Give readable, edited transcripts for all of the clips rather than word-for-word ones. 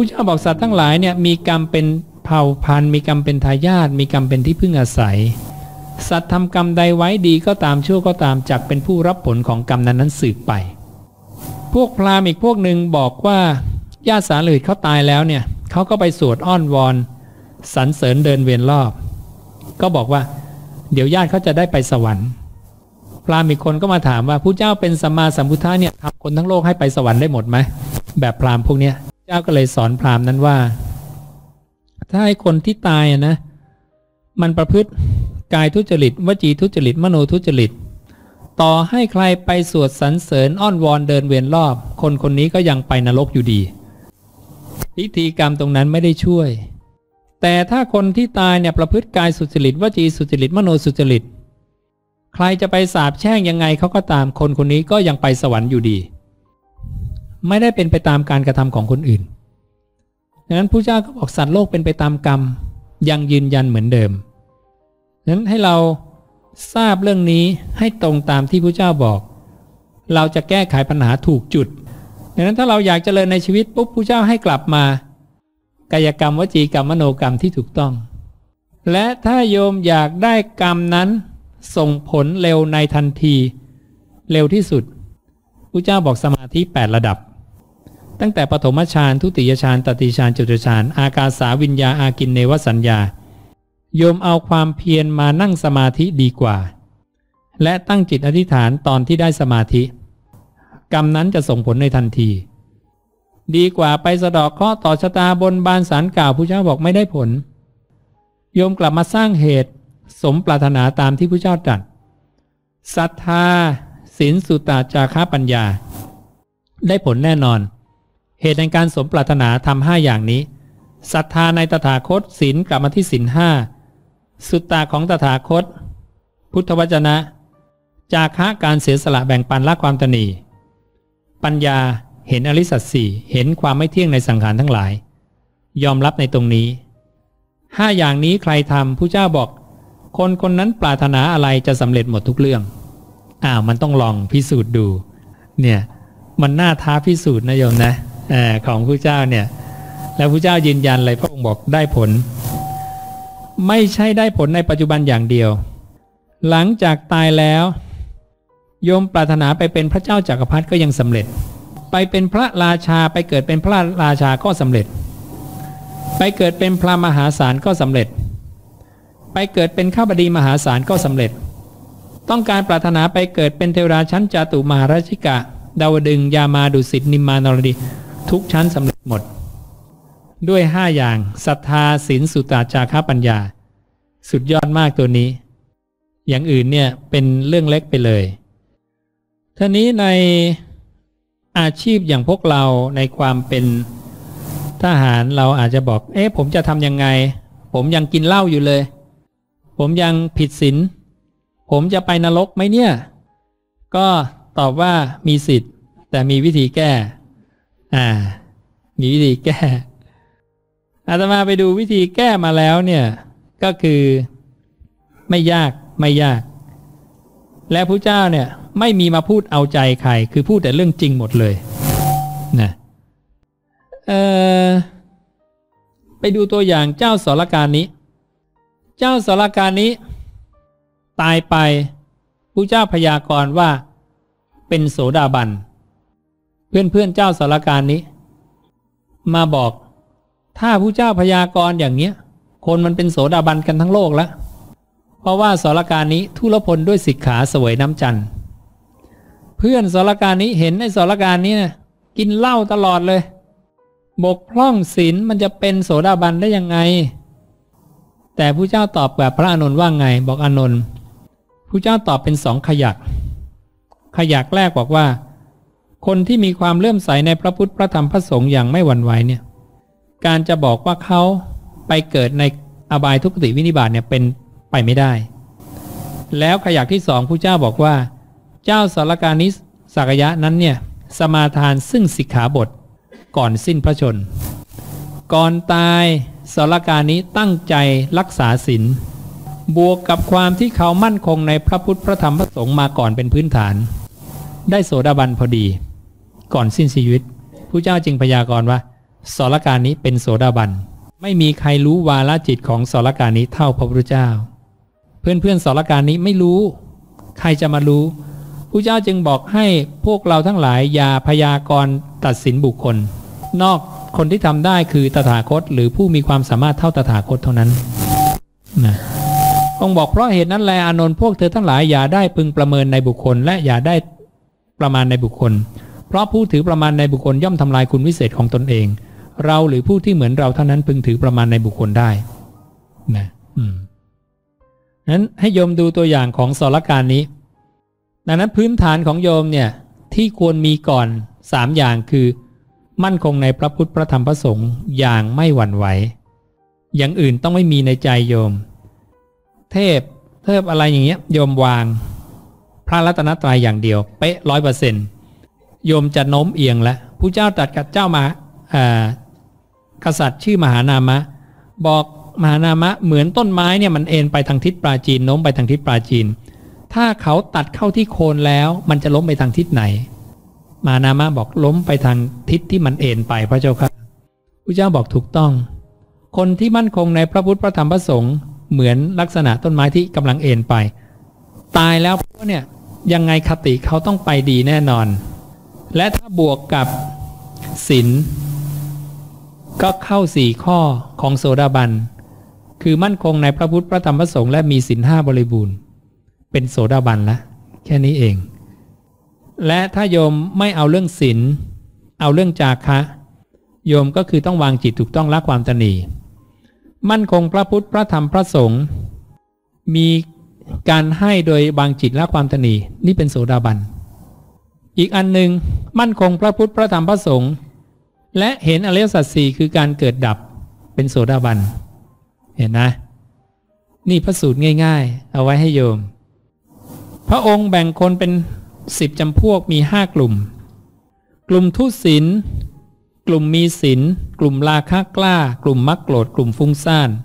ผู้เจ้าบอกสัตว์ทั้งหลายเนี่ยมีกรรมเป็นเผ่าพันธุ์มีกรรมเป็นทายาทมีกรรมเป็นที่พึ่งอาศัยสัตว์ทำกรรมใดไว้ดีก็ตามชั่วก็ตามจักเป็นผู้รับผลของกรรมนั้นสืบไปพวกพราหมณ์อีกพวกหนึ่งบอกว่าญาติสาลีเขาตายแล้วเนี่ยเขาก็ไปสวดอ้อนวอนสรรเสริญเดินเวียนรอบก็บอกว่าเดี๋ยวญาติเขาจะได้ไปสวรรค์พราหมณ์อีกคนก็มาถามว่าผู้เจ้าเป็นสัมมาสัมพุทธะเนี่ยทำคนทั้งโลกให้ไปสวรรค์ได้หมดไหมแบบพราหมณ์พวกเนี้ยเจ้าก็เลยสอนพราหมณ์นั้นว่าถ้าให้คนที่ตายนะมันประพฤติกายทุจริตวจีทุจริตมโนทุจริตต่อให้ใครไปสวดสรรเสริญอ้อนวอนเดินเวียนรอบคนคนนี้ก็ยังไปนรกอยู่ดีพิธีกรรมตรงนั้นไม่ได้ช่วยแต่ถ้าคนที่ตายเนี่ยประพฤติกายสุจริตวจีสุจริตมโนสุจริตใครจะไปสาปแช่งยังไงเขาก็ตามคนคนนี้ก็ยังไปสวรรค์อยู่ดีไม่ได้เป็นไปตามการกระทำของคนอื่นดังนั้นพระเจ้าก็บอกสัตว์โลกเป็นไปตามกรรมยังยืนยันเหมือนเดิมดังนั้นให้เราทราบเรื่องนี้ให้ตรงตามที่พระเจ้าบอกเราจะแก้ไขปัญหาถูกจุดดังนั้นถ้าเราอยากเจริญในชีวิตปุ๊บพระเจ้าให้กลับมากายกรรมวจีกรรมมโนกรรมที่ถูกต้องและถ้าโยมอยากได้กรรมนั้นส่งผลเร็วในทันทีเร็วที่สุดพระเจ้าบอกสมาธิ8ระดับตั้งแต่ปฐมฌานทุติยฌานตติฌานจตุฌานอากาสาวิญญาอากินเนวสัญญาโยมเอาความเพียรมานั่งสมาธิดีกว่าและตั้งจิตอธิษฐานตอนที่ได้สมาธิกรรมนั้นจะส่งผลในทันทีดีกว่าไปสะเดาะเคราะห์ต่อชะตาบนบานศาลกล่าวพระเจ้าบอกไม่ได้ผลโยมกลับมาสร้างเหตุสมปรารถนาตามที่พระเจ้าตรัสศรัทธาศีลสุตตะจาคะปัญญาได้ผลแน่นอนเหตุในการสมปรารถนาทำ5อย่างนี้ศรัทธาในตถาคตศีลกลับมาที่ศีล5สุตตะของตถาคตพุทธวจนะจาคะการเสียสละแบ่งปันละความตณีปัญญาเห็นอริยสัจสี่เห็นความไม่เที่ยงในสังขารทั้งหลายยอมรับในตรงนี้5อย่างนี้ใครทำผู้เจ้าบอกคนคนนั้นปรารถนาอะไรจะสำเร็จหมดทุกเรื่องมันต้องลองพิสูจน์ดูเนี่ยมันน่าท้าพิสูจน์นะโยมนะของผู้เจ้าเนี่ยแล้วผู้เจ้ายืนยันเลยพระองค์บอกได้ผลไม่ใช่ได้ผลในปัจจุบันอย่างเดียวหลังจากตายแล้วโยมปรารถนาไปเป็นพระเจ้าจักรพรรดิก็ยังสำเร็จไปเป็นพระราชาไปเกิดเป็นพระราชาก็สำเร็จไปเกิดเป็นพระมหาศาลก็สำเร็จไปเกิดเป็นข้าบดีมหาศาลก็สำเร็จต้องการปรารถนาไปเกิดเป็นเทวราชั้นจาตุมหาราชิกาดาวดึงยามาดุสิตนิมมานรดีทุกชั้นสำเร็จหมดด้วย5อย่างศรัทธาศีลสุตตะจาคะปัญญาสุดยอดมากตัวนี้อย่างอื่นเนี่ยเป็นเรื่องเล็กไปเลยท่านี้ในอาชีพอย่างพวกเราในความเป็นทหารเราอาจจะบอกผมจะทำยังไงผมยังกินเหล้าอยู่เลยผมยังผิดศีลผมจะไปนรกไหมเนี่ยก็ตอบว่ามีสิทธิ์แต่มีวิธีแก้มีวิธีแก้อาตมาไปดูวิธีแก้มาแล้วเนี่ยก็คือไม่ยากและพระเจ้าเนี่ยไม่มีมาพูดเอาใจใครคือพูดแต่เรื่องจริงหมดเลยนะไปดูตัวอย่างเจ้าสรการนี้เจ้าสรการนี้ตายไปพระเจ้าพยากรณ์ว่าเป็นโสดาบันเพื่อนเจ้าสรการนี้มาบอกถ้าพระเจ้าพยากรณ์อย่างเนี้ยคนมันเป็นโสดาบันกันทั้งโลกแล้วเพราะว่าสรการนี้ทุรพลด้วยสิกขาเสวยน้ำจันทร์เพื่อนสรการนี้เห็นไอ้สรการนี้นะกินเหล้าตลอดเลยบกพร่องศีลมันจะเป็นโสดาบันได้ยังไงแต่พระเจ้าตอบแบบพระอานนท์ว่าไงบอกอานนท์พระเจ้าตอบเป็น2ขยักแรกบอกว่าคนที่มีความเลื่อมใสในพระพุทธพระธรรมพระสงฆ์อย่างไม่หวั่นไหวเนี่ยการจะบอกว่าเขาไปเกิดในอบายทุกขติวินิบาตเนี่ยเป็นไปไม่ได้แล้วขยักที่2พระเจ้าบอกว่าเจ้าสรการนิสักยะนั้นเนี่ยสมาทานซึ่งสิกขาบทก่อนสิ้นพระชนก่อนตายสรการนี้ตั้งใจรักษาศีลบวกกับความที่เขามั่นคงในพระพุทธพระธรรมพระสงฆ์มาก่อนเป็นพื้นฐานได้โสดาบันพอดีก่อนสิ้นชีวิตพระเจ้าจึงพยากรณ์ว่าสรกานิเป็นโสดาบันไม่มีใครรู้วาลจิตของสรกานิเท่าพระพุทธเจ้าเพื่อนๆสรกานิไม่รู้ใครจะมารู้พระเจ้าจึงบอกให้พวกเราทั้งหลายอย่าพยากรณ์ตัดสินบุคคลนอกคนที่ทำได้คือตถาคตหรือผู้มีความสามารถเท่าตถาคตเท่านั้นนะองค์บอกเพราะเหตุนั้นแลอานนท์พวกเธอทั้งหลายอย่าได้พึงประเมินในบุคคลและอย่าได้ประมาณในบุคคลเพราะผู้ถือประมาณในบุคคลย่อมทำลายคุณวิเศษของตนเองเราหรือผู้ที่เหมือนเราเท่านั้นพึงถือประมาณในบุคคลได้นะนั้นให้โยมดูตัวอย่างของสรการนี้ดังนั้นพื้นฐานของโยมเนี่ยที่ควรมีก่อน3อย่างคือมั่นคงในพระพุทธพระธรรมพระสงฆ์อย่างไม่หวั่นไหวอย่างอื่นต้องไม่มีในใจโยมเทพอะไรอย่างเงี้ยโยมวางพระรัตนตรัยอย่างเดียวเป๊ะ 100% โยมจะโน้มเอียงแล้วผู้เจ้าตรัสกับเจ้ามากษัตริย์ชื่อมหานามะบอกมหานามะเหมือนต้นไม้เนี่ยมันเอ็นไปทางทิศปราจีนโน้มไปทางทิศปราจีนถ้าเขาตัดเข้าที่โคนแล้วมันจะล้มไปทางทิศไหนมหานามะบอกล้มไปทางทิศที่มันเอ็นไปพระเจ้าค่ะพระเจ้าบอกถูกต้องคนที่มั่นคงในพระพุทธพระธรรมพระสงฆ์เหมือนลักษณะต้นไม้ที่กำลังเอ็นไปตายแล้วพวกเนี่ยยังไงคติเขาต้องไปดีแน่นอนและถ้าบวกกับศีลก็เข้า4ข้อของโสดาบันคือมั่นคงในพระพุทธพระธรรมพระสงฆ์และมีศีล5บริบูรณ์เป็นโสดาบันละแค่นี้เองและถ้าโยมไม่เอาเรื่องศีลเอาเรื่องจาคะโยมก็คือต้องวางจิตถูกต้องละความตณีมั่นคงพระพุทธพระธรรมพระสงฆ์มีการให้โดยวางจิตละความตณีนี่เป็นโสดาบันอีกอันหนึ่งมั่นคงพระพุทธพระธรรมพระสงฆ์และเห็นอริยสัจสี่คือการเกิดดับเป็นโสดาบันเห็นนะนี่พระสูตรง่ายๆเอาไว้ให้โยมพระองค์แบ่งคนเป็น10จำพวกมี5กลุ่มกลุ่มทุศีลกลุ่มมีศีลกลุ่มราคะกล้ากลุ่มมักโกรธกลุ่มฟุ้งซ่าน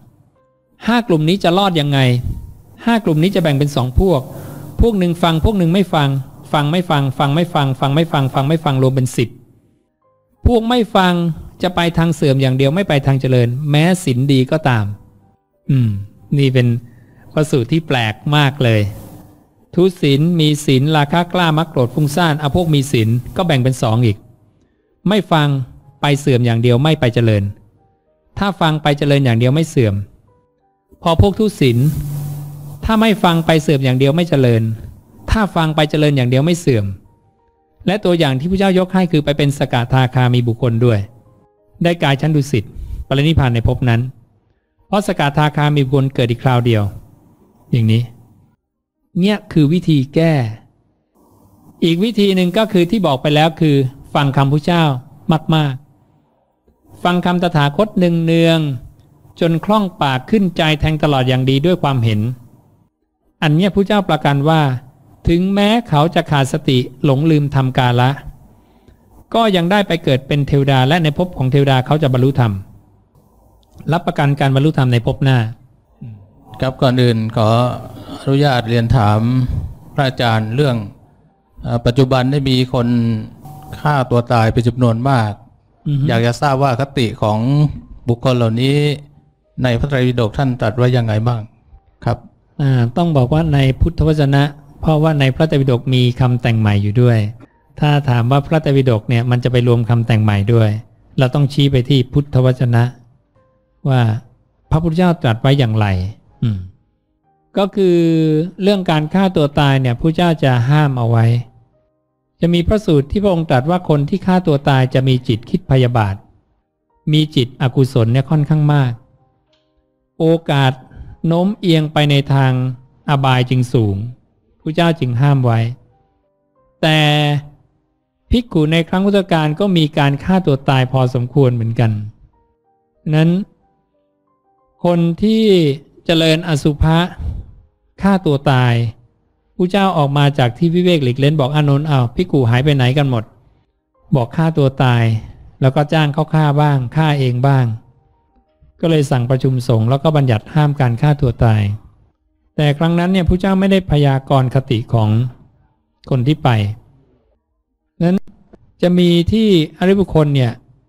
5กลุ่มนี้จะรอดยังไง5กลุ่มนี้จะแบ่งเป็น2พวกหนึ่งฟังพวกหนึ่งไม่ฟังฟังไม่ฟังฟังไม่ฟังฟังไม่ฟังฟังไม่ฟังรวมเป็น10พวกไม่ฟังจะไปทางเสื่อมอย่างเดียวไม่ไปทางเจริญแม้ศีลดีก็ตามนี่เป็นพระสูตรที่แปลกมากเลยทุศีลมีศีลราคะกล้ามักโกรธฟุ้งซ่านพวกมีศีลก็แบ่งเป็น2อีกไม่ฟังไปเสื่อมอย่างเดียวไม่ไปเจริญถ้าฟังไปเจริญอย่างเดียวไม่เสื่อมพอพวกทุศีลถ้าไม่ฟังไปเสื่อมอย่างเดียวไม่เจริญถ้าฟังไปเจริญอย่างเดียวไม่เสื่อมและตัวอย่างที่พระเจ้ายกให้คือไปเป็นสกทาคามีบุคคลด้วยได้กายชั้นดุสิตปรินิพพานในภพนั้นเพราะสกทาคามีบุคคลเกิดอีกคราวเดียวอย่างนี้เนี่ยคือวิธีแก้อีกวิธีหนึ่งก็คือที่บอกไปแล้วคือฟังคำพระเจ้ามากๆฟังคำตถาคตเนืองๆจนคล่องปากขึ้นใจแทงตลอดอย่างดีด้วยความเห็นอันเนี้ยพระเจ้าประกันว่าถึงแม้เขาจะขาดสติหลงลืมทำกาละก็ยังได้ไปเกิดเป็นเทวดาและในภพของเทวดาเขาจะบรรลุธรรมรับประกันการบรรลุธรรมในภพหน้าครับก่อนอื่นขออนุญาตเรียนถามพระอาจารย์เรื่องปัจจุบันได้มีคนฆ่าตัวตายเป็นจำนวนมากอยากจะทราบว่าคติของบุคคลเหล่านี้ในพระไตรปิฎกท่านตรัสไว้ยังไงบ้างครับต้องบอกว่าในพุทธวจนะเพราะว่าในพระไตรปิฎกมีคำแต่งใหม่อยู่ด้วยถ้าถามว่าพระไตรปิฎกเนี่ยมันจะไปรวมคำแต่งใหม่ด้วยเราต้องชี้ไปที่พุทธวจนะว่าพระพุทธเจ้าตรัสไว้อย่างไรก็คือเรื่องการฆ่าตัวตายเนี่ยพระเจ้าจะห้ามเอาไว้จะมีพระสูตรที่พระองค์ตรัสว่าคนที่ฆ่าตัวตายจะมีจิตคิดพยาบาทมีจิตอกุศลเนี่ยค่อนข้างมากโอกาสโน้มเอียงไปในทางอบายจึงสูงพระเจ้าจึงห้ามไว้แต่ภิกขุในครั้งพุทธกาลก็มีการฆ่าตัวตายพอสมควรเหมือนกันนั้นคนที่เจริญอสุภะฆ่าตัวตายพระเจ้าออกมาจากที่วิเวกหลีกเล่นบอกอานนท์ภิกขุหายไปไหนกันหมดบอกฆ่าตัวตายแล้วก็จ้างเขาฆ่าบ้างฆ่าเองบ้างก็เลยสั่งประชุมสงฆ์แล้วก็บัญญัติห้ามการฆ่าตัวตายแต่ครั้งนั้นเนี่ยพระเจ้าไม่ได้พยากรณ์คติของคนที่ไปนั้นจะมีที่อริยบุคคลเนี่ยฆ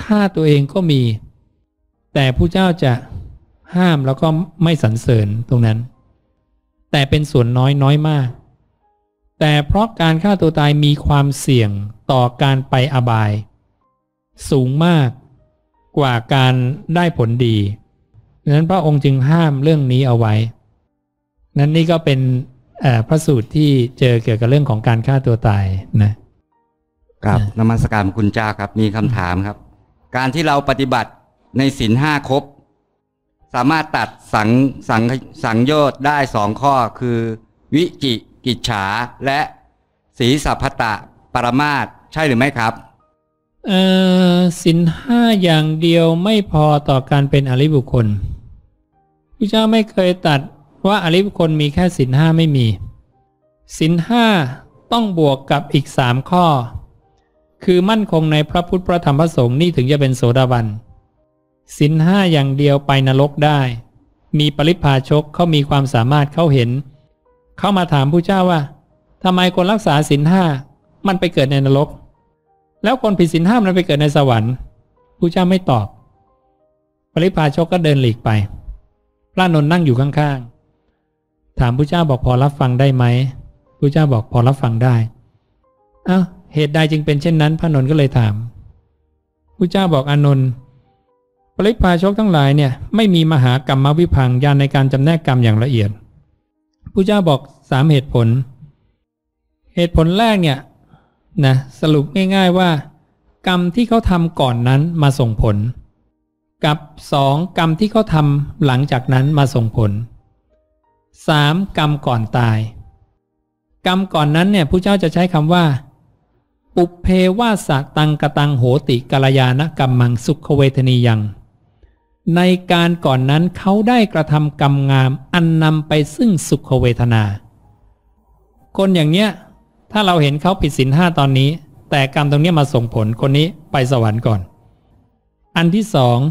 ฆ่าตัวเองก็มี แต่ผู้เจ้าจะห้ามแล้วก็ไม่สรรเสริญตรงนั้น แต่เป็นส่วนน้อยมากแต่เพราะการฆ่าตัวตายมีความเสี่ยงต่อการไปอบายสูงมากกว่าการได้ผลดีดังนั้นพระองค์จึงห้ามเรื่องนี้เอาไว้นั้นนี่ก็เป็นพระสูตรที่เจอเกี่ยวกับเรื่องของการฆ่าตัวตายนะครับนมัสการคุณเจ้าครับมีคำถามครับการที่เราปฏิบัติในศีลห้าครบสามารถตัดสังโยชน์ได้2 ข้อคือวิจิกิจฉาและสีสัพพตะปรมาสใช่หรือไม่ครับศีลห้าอย่างเดียวไม่พอต่อการเป็นอริยบุคคลพระเจ้าไม่เคยตัดว่าอริยบุคคลมีแค่ศีลห้าไม่มีศีลห้าต้องบวกกับอีก3 ข้อคือมั่นคงในพระพุทธพระธรรมพระสงฆ์นี่ถึงจะเป็นโสดาบันศีลห้าอย่างเดียวไปนรกได้มีปริพพาชกเขามีความสามารถเขาเห็นเขามาถามพระเจ้าว่าทำไมคนรักษาศีลห้ามันไปเกิดในนรกแล้วคนผิดศีลห้ามันไปเกิดในสวรรค์พระเจ้าไม่ตอบปริพพาชกก็เดินหลีกไปพระนนท์นั่งอยู่ข้างๆถามพระเจ้าบอกพอรับฟังได้ไหมพระเจ้าบอกพอรับฟังได้เหตุใดจึงเป็นเช่นนั้นพระนนท์ก็เลยถามพระเจ้าบอกอานนท์ปริพพาชกทั้งหลายเนี่ยไม่มีมหากรรมวิภังญาณในการจำแนกกรรมอย่างละเอียดพระเจ้าบอก3 เหตุผลแรกเนี่ยนะสรุปง่ายๆว่ากรรมที่เขาทำก่อนนั้นมาส่งผลกับ2 กรรมที่เขาทำหลังจากนั้นมาส่งผล3 กรรมก่อนตายกรรมก่อนนั้นเนี่ยพระเจ้าจะใช้คำว่าปุเพวาสตังกตังโหติกัลยาณกัมมังสุขเวทนียังในการก่อนนั้นเขาได้กระทำกรรมงามอันนำไปซึ่งสุขเวทนาคนอย่างเนี้ยถ้าเราเห็นเขาผิดศีลห้าตอนนี้แต่กรรมตรงนี้มาส่งผลคนนี้ไปสวรรค์ก่อนอันที่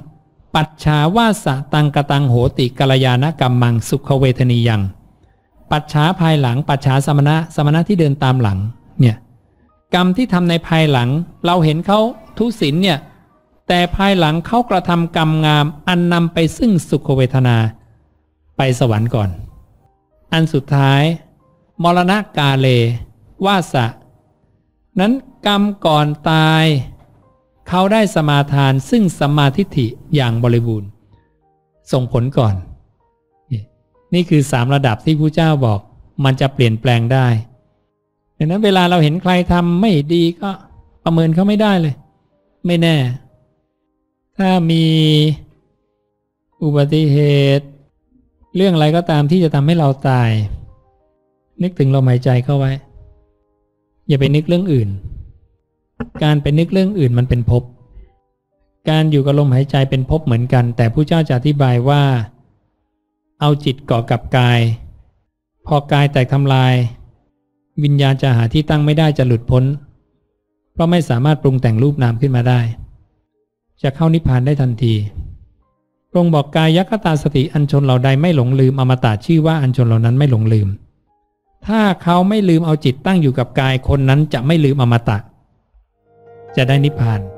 2ปัจฉาวาสตังกตังโหติกัลยาณกัมมังสุขเวทนียังปัจฉาภายหลังปัจฉาสมณะที่เดินตามหลังเนี่ยกรรมที่ทำในภายหลังเราเห็นเขาทุศีลเนี่ยแต่ภายหลังเขากระทำกรรมงามอันนำไปซึ่งสุขเวทนาไปสวรรค์ก่อนอันสุดท้ายมรณกาเลวาสะนั้นกรรมก่อนตายเขาได้สมาทานซึ่งสัมมาทิฏฐิอย่างบริบูรณ์ส่งผลก่อนนี่คือ3 ระดับที่พระเจ้าบอกมันจะเปลี่ยนแปลงได้ดังนั้นเวลาเราเห็นใครทำไม่ดีก็ประเมินเขาไม่ได้เลยไม่แน่ถ้ามีอุบัติเหตุเรื่องอะไรก็ตามที่จะทำให้เราตายนึกถึงลมหายใจเข้าไว้อย่าไปนึกเรื่องอื่นการไปนึกเรื่องอื่นมันเป็นภพการอยู่กับลมหายใจเป็นภพเหมือนกันแต่ผู้เจ้าจะอธิบายว่าเอาจิตเกาะกับกายพอกายแตกทำลายวิญญาณจะหาที่ตั้งไม่ได้จะหลุดพ้นเพราะไม่สามารถปรุงแต่งรูปนามขึ้นมาได้จะเข้านิพพานได้ทันทีพระองค์บอกกายคตาสติอัญชนเหล่าใดไม่หลงลืมอมตะชื่อว่าอัญชนเหล่านั้นไม่หลงลืมถ้าเขาไม่ลืมเอาจิตตั้งอยู่กับกายคนนั้นจะไม่ลืมอมตะจะได้นิพพาน